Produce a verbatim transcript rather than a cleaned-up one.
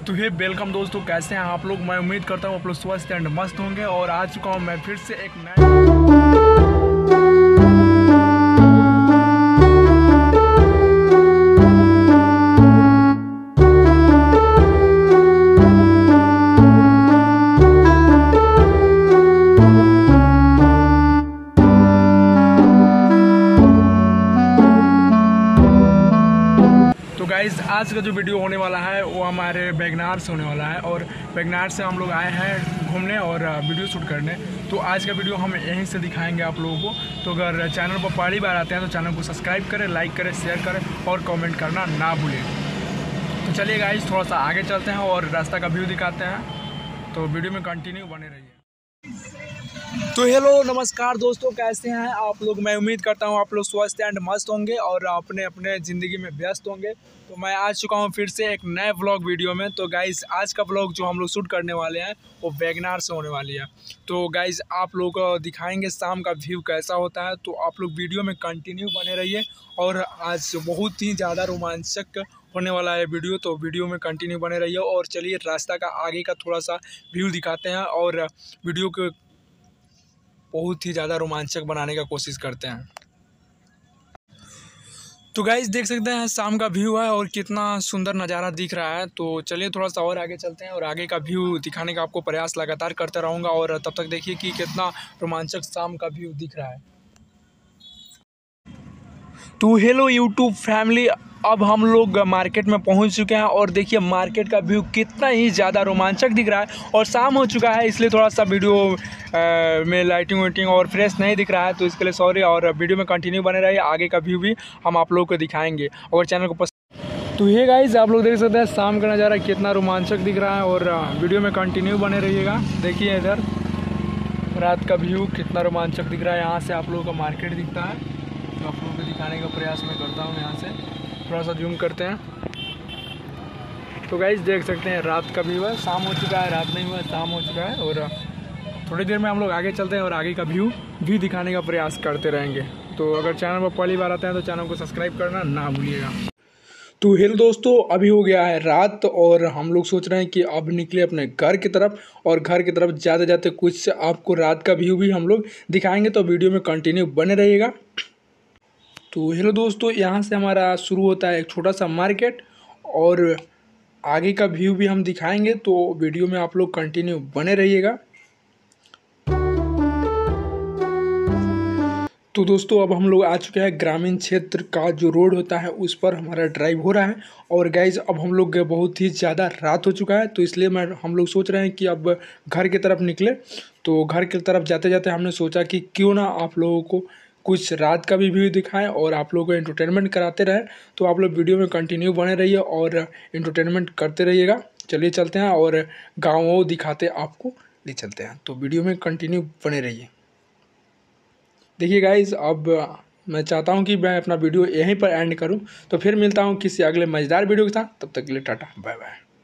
तो हे वेलकम दोस्तों, कैसे हैं आप लोग। मैं उम्मीद करता हूँ आप लोग स्वस्थ एंड मस्त होंगे। और आ चुका हूँ मैं फिर से एक नया तो गाइज़ आज का जो वीडियो होने वाला है वो हमारे वेगनार से होने वाला है। और वेगनार से हम लोग आए हैं घूमने और वीडियो शूट करने। तो आज का वीडियो हम यहीं से दिखाएंगे आप लोगों को। तो अगर चैनल पर पहली बार आते हैं तो चैनल को सब्सक्राइब करें, लाइक करें, शेयर करें और कमेंट करना ना भूलें। तो चलिए गाइज़ थोड़ा सा आगे चलते हैं और रास्ता का व्यू दिखाते हैं। तो वीडियो में कंटिन्यू बने रहिए। तो हेलो नमस्कार दोस्तों, कैसे हैं आप लोग। मैं उम्मीद करता हूं आप लोग स्वस्थ एंड मस्त होंगे और अपने अपने ज़िंदगी में व्यस्त होंगे। तो मैं आ चुका हूं फिर से एक नए व्लॉग वीडियो में। तो गाइज़ आज का व्लॉग जो हम लोग शूट करने वाले हैं वो वेगनार से होने वाली है। तो गाइज़ आप लोग को दिखाएंगे शाम का व्यू कैसा होता है। तो आप लोग वीडियो में कंटिन्यू बने रहिए। और आज बहुत ही ज़्यादा रोमांचक होने वाला है वीडियो, तो वीडियो में कंटिन्यू बने रहिए। और चलिए रास्ता का आगे का थोड़ा सा व्यू दिखाते हैं और वीडियो को बहुत ही ज़्यादा रोमांचक बनाने का कोशिश करते हैं। तो गाइस देख सकते हैं शाम का व्यू है और कितना सुंदर नज़ारा दिख रहा है। तो चलिए थोड़ा सा और आगे चलते हैं और आगे का व्यू दिखाने का आपको प्रयास लगातार करता रहूँगा। और तब तक देखिए कि कितना रोमांचक शाम का व्यू दिख रहा है। तो हेलो यूट्यूब फैमिली, अब हम लोग मार्केट में पहुंच चुके हैं और देखिए मार्केट का व्यू कितना ही ज़्यादा रोमांचक दिख रहा है। और शाम हो चुका है इसलिए थोड़ा सा वीडियो आ, में लाइटिंग वाइटिंग और फ्रेश नहीं दिख रहा है, तो इसके लिए सॉरी। और वीडियो में कंटिन्यू बने रहिए, आगे का व्यू भी हम आप लोगों को दिखाएंगे और चैनल को पसंद। तो ये गाइस आप लोग देख सकते हैं शाम का नज़ारा कितना रोमांचक दिख रहा है और वीडियो में कंटिन्यू बने रहिएगा। देखिए इधर रात का व्यू कितना रोमांचक दिख रहा है। यहाँ से आप लोगों का मार्केट दिखता है, तो आप लोगों को दिखाने का प्रयास मैं करता हूँ। यहाँ से थोड़ा सा जूम करते हैं। तो गाइस देख सकते हैं रात का व्यू है। शाम हो चुका है, रात नहीं हुआ, शाम हो चुका है। और थोड़ी देर में हम लोग आगे चलते हैं और आगे का व्यू भी दिखाने का प्रयास करते रहेंगे। तो अगर चैनल पर पहली बार आते हैं तो चैनल को सब्सक्राइब करना ना भूलिएगा। तो हेलो दोस्तों, अभी हो गया है रात और हम लोग सोच रहे हैं कि अब निकले अपने घर की तरफ। और घर की तरफ जाते जाते कुछ आपको रात का व्यू भी हम लोग दिखाएंगे, तो वीडियो में कंटिन्यू बने रहिएगा। तो हेलो दोस्तों, यहाँ से हमारा शुरू होता है एक छोटा सा मार्केट और आगे का व्यू भी हम दिखाएंगे, तो वीडियो में आप लोग कंटिन्यू बने रहिएगा। तो दोस्तों अब हम लोग आ चुके हैं ग्रामीण क्षेत्र का जो रोड होता है उस पर हमारा ड्राइव हो रहा है। और गाइज अब हम लोग बहुत ही ज़्यादा रात हो चुका है, तो इसलिए मैं हम लोग सोच रहे हैं कि अब घर की तरफ निकले। तो घर की तरफ जाते जाते हमने सोचा कि क्यों ना आप लोगों को कुछ रात का भी व्यू दिखाएं और आप लोगों को एंटरटेनमेंट कराते रहें। तो आप लोग वीडियो में कंटिन्यू बने रहिए और एंटरटेनमेंट करते रहिएगा। चलिए चलते हैं और गाँव दिखाते आपको ले चलते हैं। तो वीडियो में कंटिन्यू बने रहिए। देखिए गाइज अब मैं चाहता हूं कि मैं अपना वीडियो यहीं पर एंड करूं, तो फिर मिलता हूं किसी अगले मज़ेदार वीडियो के साथ। तब तक के लिए टाटा बाय बाय।